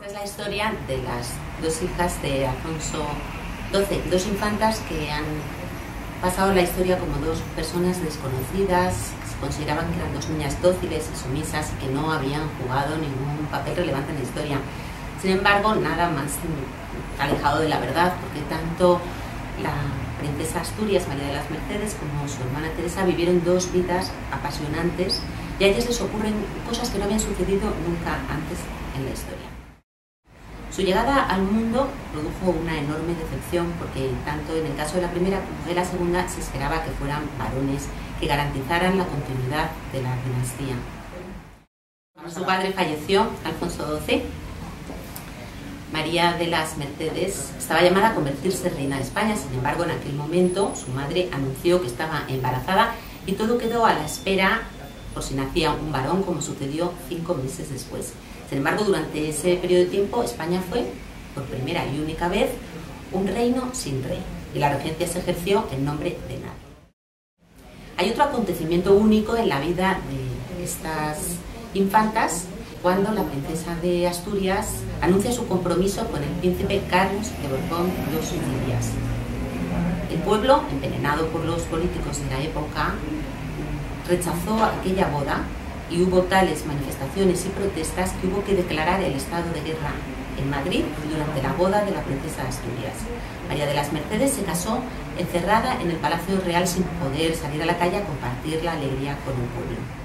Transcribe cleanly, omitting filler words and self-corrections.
Esta es la historia de las dos hijas de Alfonso XII, dos infantas que han pasado la historia como dos personas desconocidas, que se consideraban que eran dos niñas dóciles y sumisas y que no habían jugado ningún papel relevante en la historia. Sin embargo, nada más alejado de la verdad, porque tanto la princesa Asturias, María de las Mercedes, como su hermana Teresa vivieron dos vidas apasionantes y a ellas les ocurren cosas que no habían sucedido nunca antes en la historia. Su llegada al mundo produjo una enorme decepción porque tanto en el caso de la primera como de la segunda se esperaba que fueran varones que garantizaran la continuidad de la dinastía. Cuando su padre falleció, Alfonso XII, María de las Mercedes estaba llamada a convertirse en reina de España. Sin embargo, en aquel momento su madre anunció que estaba embarazada y todo quedó a la espera por si nacía un varón, como sucedió 5 meses después. Sin embargo, durante ese periodo de tiempo, España fue, por primera y única vez, un reino sin rey, y la regencia se ejerció en nombre de nadie. Hay otro acontecimiento único en la vida de estas infantas, cuando la princesa de Asturias anuncia su compromiso con el príncipe Carlos de Borbón-Los Sicilias. El pueblo, envenenado por los políticos de la época, rechazó aquella boda y hubo tales manifestaciones y protestas que hubo que declarar el estado de guerra en Madrid durante la boda de la princesa de Asturias. María de las Mercedes se casó encerrada en el Palacio Real sin poder salir a la calle a compartir la alegría con el pueblo.